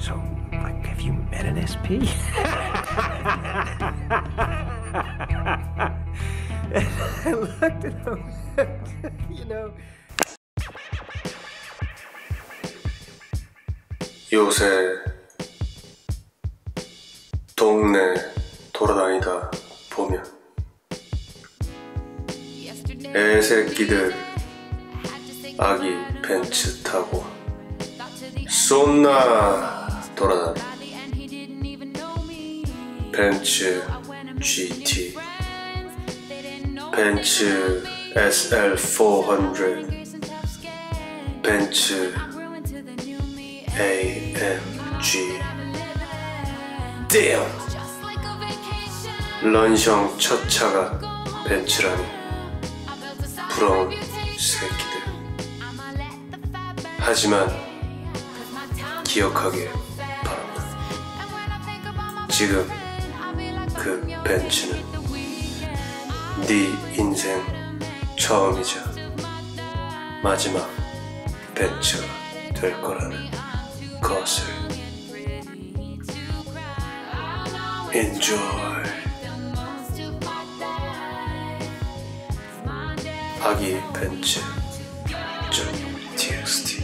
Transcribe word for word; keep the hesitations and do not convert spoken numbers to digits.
So, like, have you met an S P? And I looked at him, you know. 요새 동네 돌아다니다 보면 애새끼들 아기 벤츠 타고 쏜나 돌아다니. 벤츠 지티, 벤츠 에스엘 사백, 벤츠 에이엠지. Damn! 런형 첫 차가 벤츠라니. 부러운 새끼들. 하지만 기억하길 바란다. 지금 그 벤츠는 네 인생 처음이자 마지막 벤츠가 될 거라는 것을. Enjoy. 아기 벤츠 점 티엑스티